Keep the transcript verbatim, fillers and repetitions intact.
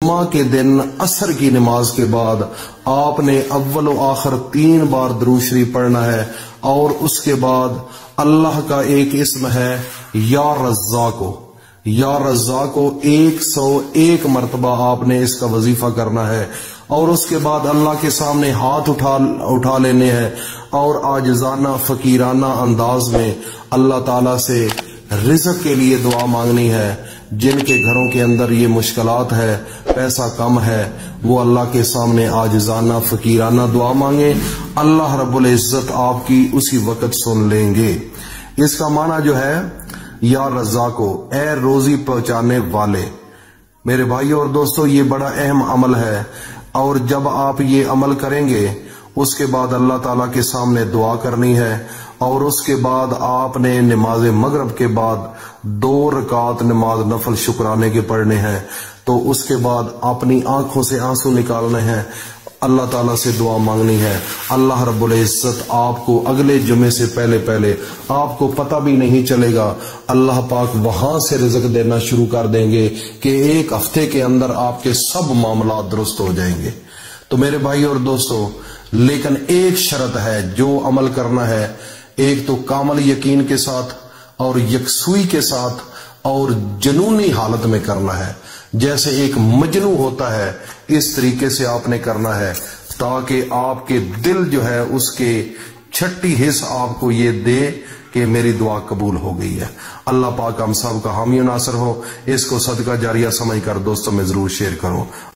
جمعہ کے دن عصر کی نماز کے بعد آپ نے اول و آخر تین بار درود شریف پڑھنا ہے، اور اس کے بعد اللہ کا ایک اسم ہے یا رزاقو، یا رزاقو ایک سو ایک مرتبہ آپ نے اس کا وظیفہ کرنا ہے، اور اس کے بعد اللہ کے سامنے ہاتھ اٹھا اٹھا لینے ہیں اور عاجزانہ فقیرانہ انداز میں اللہ تعالی سے رزق کے لیے دعا مانگنی ہے۔ جن کے گھروں کے اندر یہ مشکلات ہے، پیسہ کم ہے، وہ اللہ کے سامنے عاجزانہ فقیرانہ دعا مانگیں، اللہ رب العزت آپ کی اسی وقت سن لیں گے۔ اس کا معنی جو ہے یا رزاقو، اے روزی پہنچانے والے۔ میرے بھائیوں اور دوستو، یہ بڑا اہم عمل ہے، اور جب آپ یہ عمل کریں گے اس کے بعد اللہ تعالیٰ کے سامنے دعا کرنی ہے، اور اس کے بعد آپ نے نماز مغرب کے بعد دو رکعت نماز نفل شکرانے کے پڑھنے ہیں، تو اس کے بعد اپنی آنکھوں سے آنسو نکالنے ہیں، اللہ تعالیٰ سے دعا مانگنی ہے۔ اللہ رب العزت آپ کو اگلے جمعے سے پہلے پہلے آپ کو پتہ بھی نہیں چلے گا، اللہ پاک وہاں سے رزق دینا شروع کر دیں گے کہ ایک ہفتے کے اندر آپ کے سب معاملات درست ہو جائیں گے۔ تو میرے بھائی اور دوستو، لیکن ایک شرط ہے جو عمل کرنا ہے، ایک تو کامل یقین کے ساتھ اور یکسوئی کے ساتھ اور جنونی حالت میں کرنا ہے، جیسے ایک مجنون ہوتا ہے اس طریقے سے آپ نے کرنا ہے، تاکہ آپ کے دل جو ہے اس کے چھٹی حص آپ کو یہ دے کہ میری دعا قبول ہو گئی ہے۔ اللہ پاک ہم سب کا حامی و ناصر ہو۔ اس کو صدقہ جاریہ سمجھ کر دوستوں میں ضرور شیئر کرو۔